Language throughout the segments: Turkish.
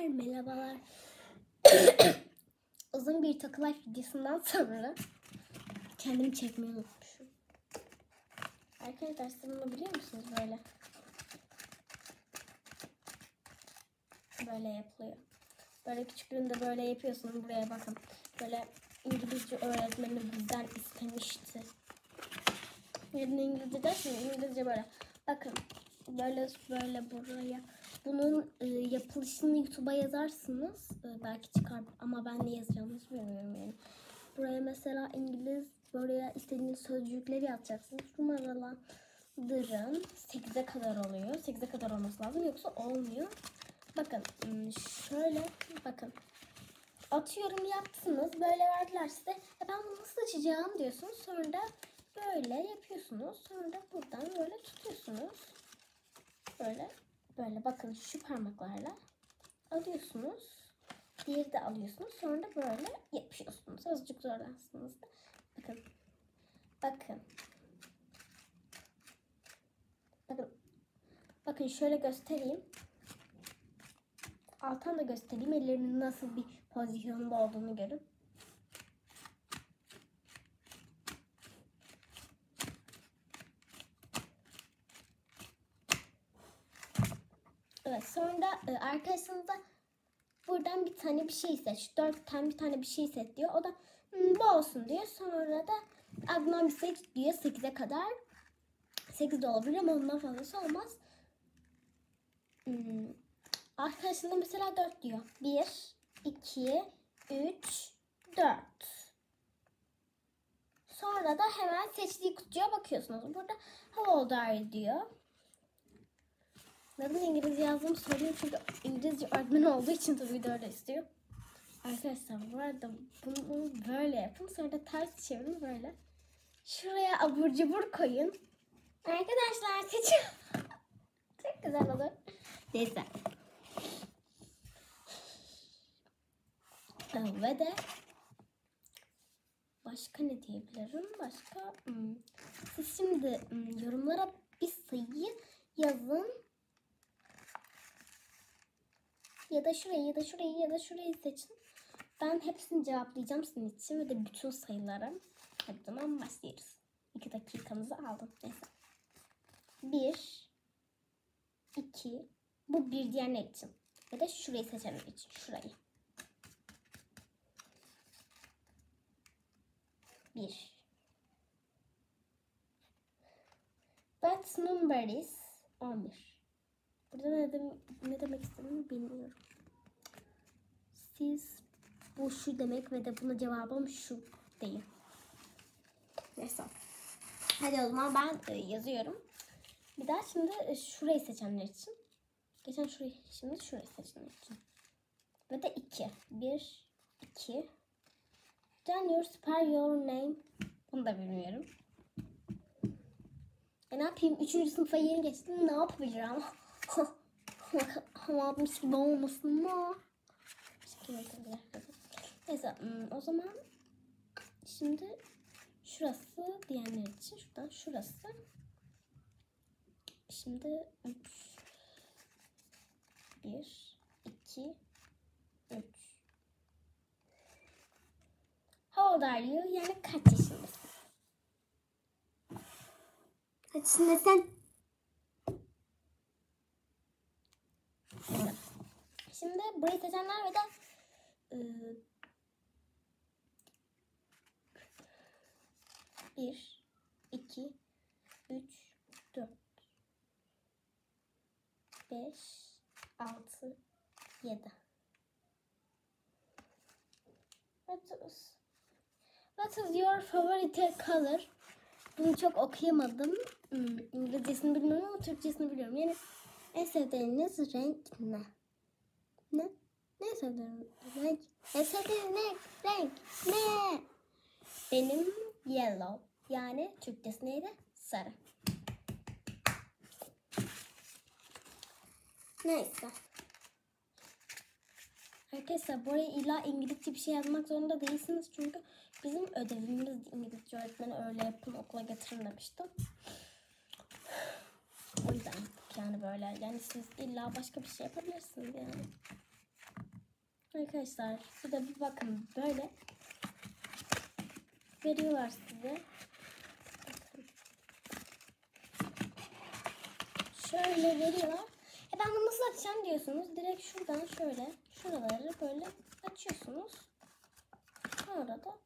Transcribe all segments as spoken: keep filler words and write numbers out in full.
Arkadaşlar merhabalar. Uzun bir Toka Life videosundan sonra kendimi çekmeyi unutmuşum. Arkadaşlar bunu biliyor musunuz böyle? Böyle yapılıyor. Böyle küçüklüğünde böyle yapıyorsunuz. Buraya bakın. Böyle İngilizce öğretmeni bizden istemişti. Yani İngilizce dersin, İngilizce böyle. Bakın böyle böyle buraya. Bunun e, yapılışını YouTube'a yazarsınız. E, belki çıkar ama ben ne yazacağımı hiç bilmiyorum yani. Buraya mesela İngiliz, buraya istediğiniz sözcükleri yazacaksınız. Numaralandırın. sekize kadar oluyor. sekize kadar olması lazım yoksa olmuyor. Bakın şöyle bakın. Atıyorum yaptınız. Böyle verdiler size. E ben bunu nasıl açacağım diyorsunuz. Sonra da böyle yapıyorsunuz. Sonra da buradan böyle tutuyorsunuz. Böyle. Böyle bakın şu parmaklarla alıyorsunuz. Diğeri de alıyorsunuz. Sonra da böyle yapıyorsunuz. Azıcık zorlarsınız da. Bakın. Bakın. Bakın. Bakın şöyle göstereyim. Alttan da göstereyim. Ellerinin nasıl bir pozisyonda olduğunu görün. Evet, sonra e, arkadaşınıza buradan bir tane bir şey seç. Dört tane bir tane bir şey seç diyor. O da bu olsun diyor. Sonra da aklından bir seç diyor sekize kadar. sekiz de olabilir ama ondan fazlası olmaz. Hmm. Arkadaşında mesela dört diyor. bir, iki, üç, dört. Sonra da hemen seçtiği kutuya bakıyorsunuz. Burada how old are you diyor. Neden İngilizce yazdığımı söyleyeyim çünkü İngilizce öğretmeni olduğu için tabii de öyle istiyor. Arkadaşlar bu arada bunu böyle yapın. Sonra da ters çevirin böyle. Şuraya abur cubur koyun. Arkadaşlar seçin. Çok güzel olur. Neyse. Ve de başka ne diyebilirim? Başka hmm. Siz şimdi hmm, yorumlara bir sayıyı yazın. Ya da şurayı ya da şurayı ya da şurayı seçin. Ben hepsini cevaplayacağım sizin için ve de bütün sayıları. Hadi zaman başlıyoruz. iki dakikamızı aldım. Neyse. bir, iki, bu bir diğer ne için? Ve de şurayı seçenler için. Şurayı. bir. What number is on bir? Burada ne, dem ne demek istediğimi bilmiyorum. Siz bu şu demek ve de buna cevabım şu değil. Neyse. Hadi o zaman ben e, yazıyorum. Bir daha şimdi e, şurayı seçenler için. Geçen şurayı, şimdi şurayı seçenler için. Ve de iki. bir, iki. Then your spell your name. Bunu da bilmiyorum. E ne yapayım? Üçüncü sınıfa yeni geçtim. Ne yapacağım? Havamış gibi olmasın mı? Neyse o zaman şimdi şurası diyenler için şuradan şurası. Şimdi üç, bir, iki, üç. How old are you? Yani kaç yaşındasın? Kaç yaşındasın? Şimdi burayı seçenler ve de ıı, bir, iki, üç, dört, beş, altı, yedi. What is, what is your favorite color? Bunu çok okuyamadım. Hmm, İngilizcesini bilmiyorum ama Türkçesini biliyorum. Yani en sevdiğiniz renk ne? Ne? Ne sevdiğiniz renk? En sevdiğiniz renk, renk ne? Benim yellow. Yani Türkçesi neydi? Sarı. Neyse. Arkadaşlar buraya illa İngilizce bir şey yazmak zorunda değilsiniz. Çünkü bizim ödevimiz İngilizce öğretmeni öyle yapın okula getirin demiştim. O yüzden yani böyle. Yani siz illa başka bir şey yapabilirsiniz yani. arkadaşlar. Şurada bir bakın böyle veriyorlar size. Şöyle veriyorlar. E ben bunu nasıl açacağım diyorsunuz. Direkt şuradan şöyle şuraları böyle açıyorsunuz. Sonra da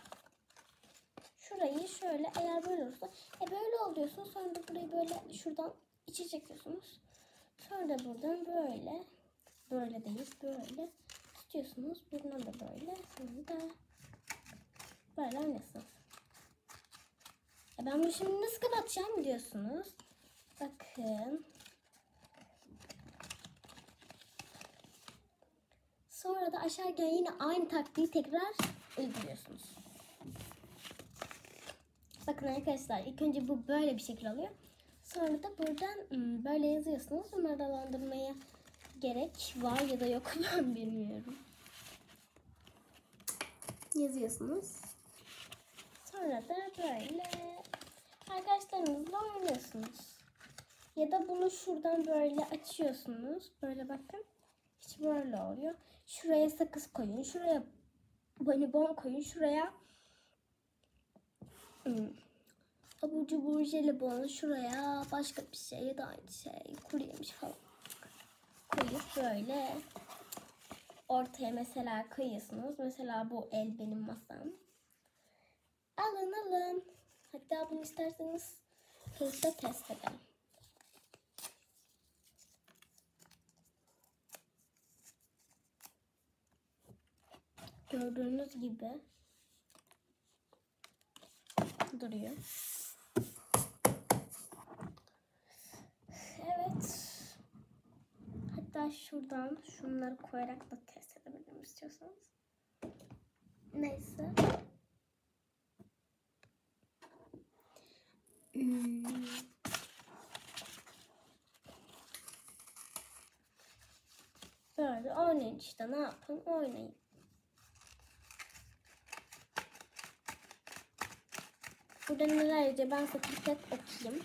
şurayı şöyle eğer böyle olursa e böyle oluyorsunuz. Sonra da burayı böyle şuradan içe çekiyorsunuz. Sonra da buradan böyle böyle değil böyle tutuyorsunuz. Buradan da böyle sonra da böyle anlıyorsunuz. E ben bunu şimdi nasıl kapatacağım diyorsunuz. Bakın. Sonra da aşağıya yine aynı taktiği tekrar uyguluyorsunuz. Bakın arkadaşlar ilk önce bu böyle bir şekil alıyor. Sonra da buradan böyle yazıyorsunuz. Numaralandırmaya gerek var ya da yok ben bilmiyorum. Yazıyorsunuz. Sonra da böyle arkadaşlarınızla oynuyorsunuz. Ya da bunu şuradan böyle açıyorsunuz. Böyle bakın. Hiç böyle oluyor. Şuraya sakız koyun. Şuraya bonibon koyun. Şuraya hmm, abur cubur jelibon. Şuraya başka bir şey ya da aynı şey. Kuru yemiş falan. Koyup böyle ortaya mesela koyuyorsunuz. Mesela bu el benim masam. Alın alın. Hatta bunu isterseniz hızla test edelim. Gördüğünüz gibi duruyor. Evet. Hatta şuradan şunları koyarak da test edebilirim istiyorsanız. Neyse. Hmm. Böyle oynayın işte, ne yapın oynayın. Burada neler yazıyor ben size tek tek okuyayım.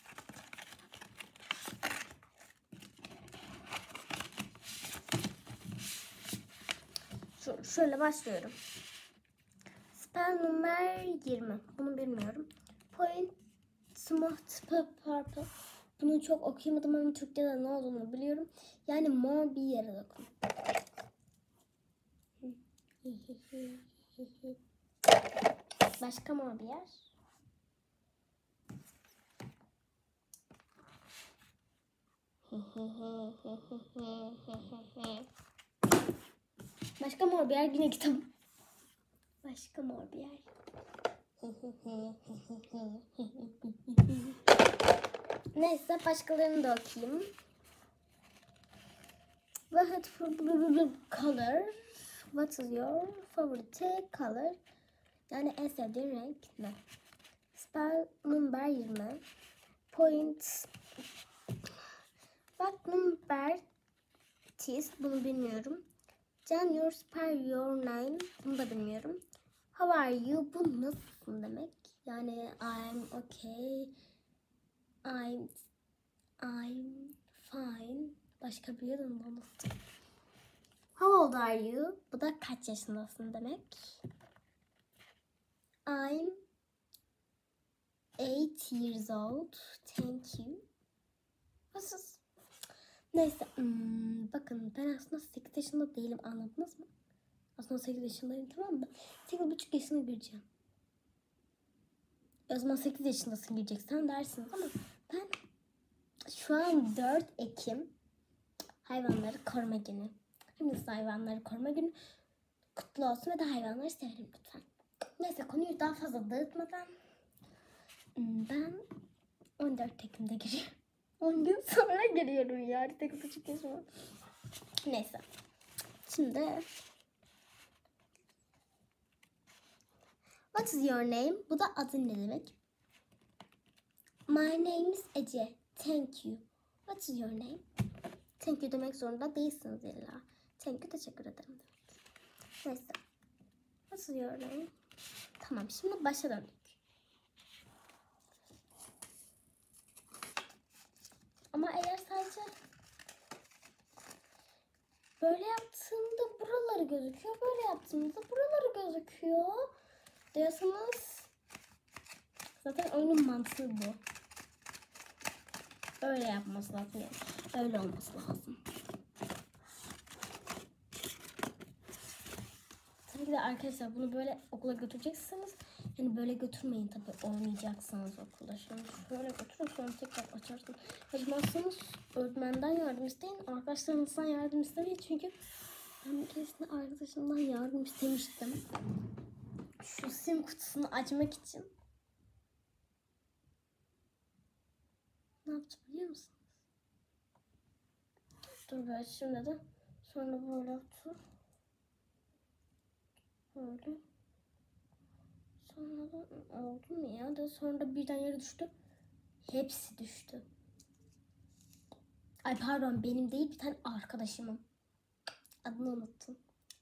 Şu, şöyle başlıyorum. Spell number yirmi. Bunu bilmiyorum. Point smooth purple. Bunu çok okuyamadım ama Türkçe'de ne olduğunu biliyorum. Yani mor bir yere dokun. Başka mor bir yer. Başka mor bir yer yine kitap. Başka mor bir yer. Neyse başkalarını da okuyayım. What color? What is your favorite color? Yani en sevdiğin renk ne? Spell number yirmi. Point. What number tis? Bunu bilmiyorum. Can your spell your name? Bunu da bilmiyorum. How are you? Bu nasılsın demek? Yani I'm okay. I'm I'm fine. Başka biliyordum mu bunu? How old are you? Bu da kaç yaşındasın demek. I'm eight years old. Thank you. Nasıl? Neyse. Hmm, bakın ben aslında sekiz yaşında değilim. Anladınız mı? Aslında sekiz yaşındayım, tamam mı? sekiz buçuk yaşına gireceğim. O zaman sekiz yaşındasın gireceksen dersiniz ama ben şu an dört Ekim Hayvanları Koruma Günü. Hepiniz hayvanları koruma günü kutlu olsun ve de hayvanları severim lütfen. Neyse konuyu daha fazla dağıtmadan ben on dört Ekim'de giriyorum. on gün sonra giriyorum ya. sekiz buçuk yaşıma. Neyse. Şimdi what is your name? Bu da adın ne demek? My name is Ece. Thank you. What is your name? Thank you demek zorunda değilsiniz illa. Thank you, teşekkür ederim demek. Neyse. What is your name? Tamam, şimdi başa döndük. Ama eğer sadece Böyle yaptığımda buraları gözüküyor. Böyle yaptığımda buraları gözüküyor. Diyorsanız zaten oyunun mantığı bu. Öyle yapması lazım yani. Öyle olması lazım. Tabii ki de arkadaşlar bunu böyle okula götüreceksiniz. Yani böyle götürmeyin tabii oynayacaksanız okulda. Şimdi şöyle götürün sonra tekrar açarsın. Açmazsanız öğretmenden yardım isteyin. Arkadaşlarınızdan yardım istemeyin. Çünkü ben bir keresinde arkadaşımdan yardım istemiştim. Şu sim kutusunu açmak için. Ne yaptı biliyor musunuz? Dur böyle şimdi de sonra böyle yaptı. Böyle. Sonra da oldu mu ya? Da sonra da birden yere düştü. Hepsi düştü. Ay pardon benim değil bir tane arkadaşımın. Adını unuttum.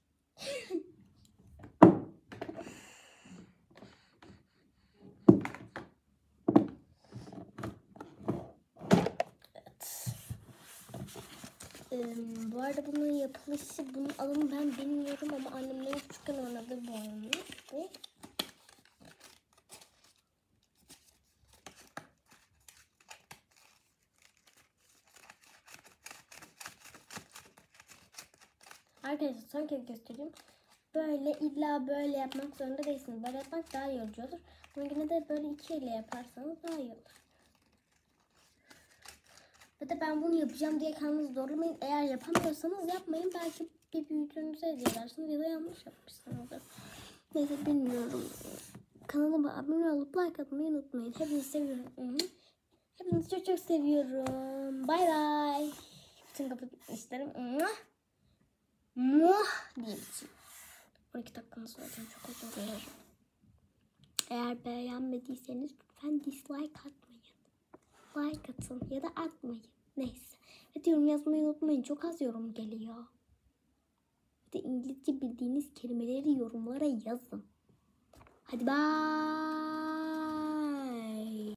Evet. Ee, bu arada bunun yapılışı, bunun alımı ben bilmiyorum ama annemlerin küçükken oynadığı bu oyunu. Bu. Arkadaşlar son kez göstereyim. Böyle illa böyle yapmak zorunda değilsiniz. Böyle yapmak daha yorucu olur. Ama yine de böyle iki elle yaparsanız daha iyi olur. Ve de ben bunu yapacağım diye kendinizi zorlamayın. Eğer yapamıyorsanız yapmayın. Belki bir büyüdüğünüzü hediye edersiniz ya da yanlış yapmışsınızdır. Neyse bilmiyorum. Kanalıma abone olup like atmayı unutmayın. Hepinizi seviyorum. Hepinizi çok çok seviyorum. Bay bay. Bütün kapı işlerim. Muah diyeyim. on iki dakikanız var. Çok özür dilerim. Eğer beğenmediyseniz lütfen dislike atmayın. Like atın ya da atmayın. Neyse. Hadi yorum yazmayı unutmayın. Çok az yorum geliyor. Hadi İngilizce bildiğiniz kelimeleri yorumlara yazın. Hadi bye.